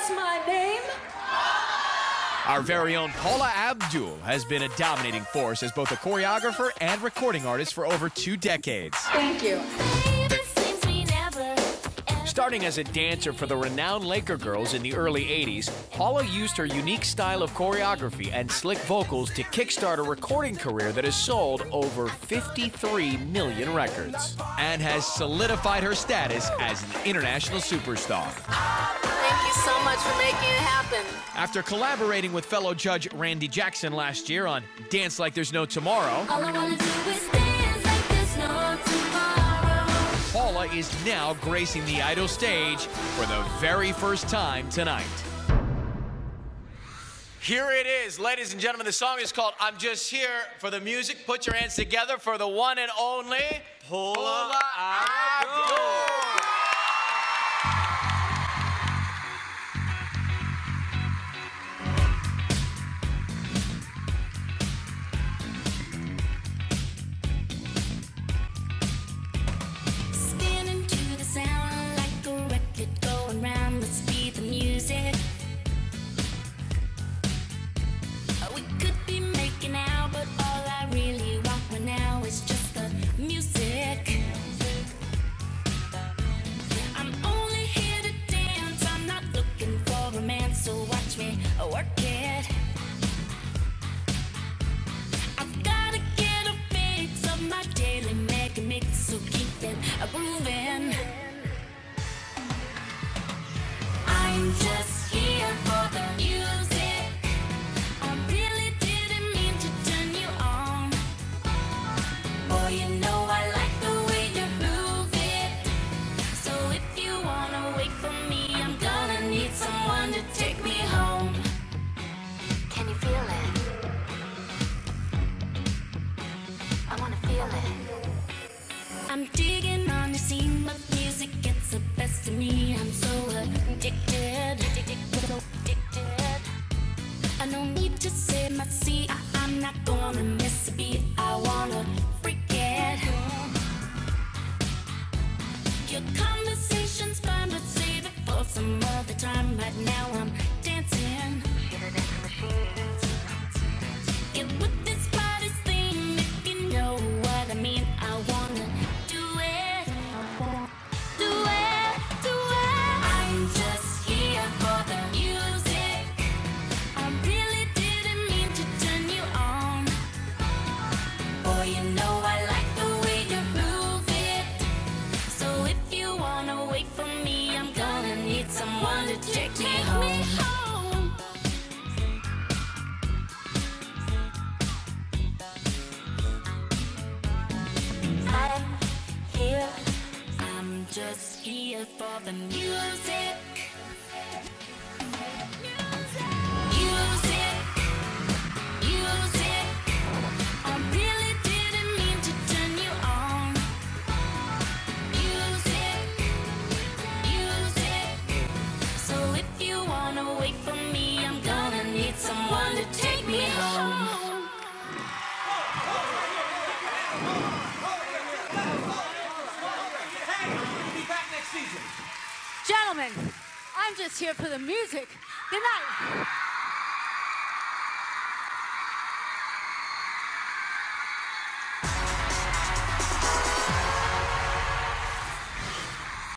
What's my name? Our very own Paula Abdul has been a dominating force as both a choreographer and recording artist for over 2 decades. Thank you. Starting as a dancer for the renowned Laker Girls in the early 80s, Paula used her unique style of choreography and slick vocals to kickstart a recording career that has sold over 53 million records and has solidified her status as an international superstar. Thank you so much for making it happen. After collaborating with fellow judge Randy Jackson last year on Dance Like There's No Tomorrow, All I wanna do is dance like there's no tomorrow. Paula is now gracing the Idol stage for the very first time tonight. Here it is, ladies and gentlemen. The song is called I'm Just Here for the Music. Put your hands together for the one and only Paula Abdul. I'm just here for the music. I really didn't mean to turn you on. Boy, you know I like the way you move it. So if you wanna wait for me, I'm gonna need someone to take me home. Can you feel it? I wanna feel it. I'm digging on your scene, but music gets the best of me. I'm so addicted. I don't need to say my seat. I'm not gonna miss a beat. I wanna freak it. Your conversation's fine, but save it for some other time. Right now I'm dancing. Get with this party's theme, if you know what I mean. I wanna do it. Do it, do it. I'm just here for the music. I really didn't mean to turn you on. Boy, you know I like the way you move it. So if you wanna wait for me, I'm gonna need someone to take me home. I'm here. I'm just here for the music. Music, music. I really didn't mean to turn you on. Music, music. So if you wanna wait for me, I'm gonna need someone to take me home. Gentlemen, I'm just here for the music. Good night.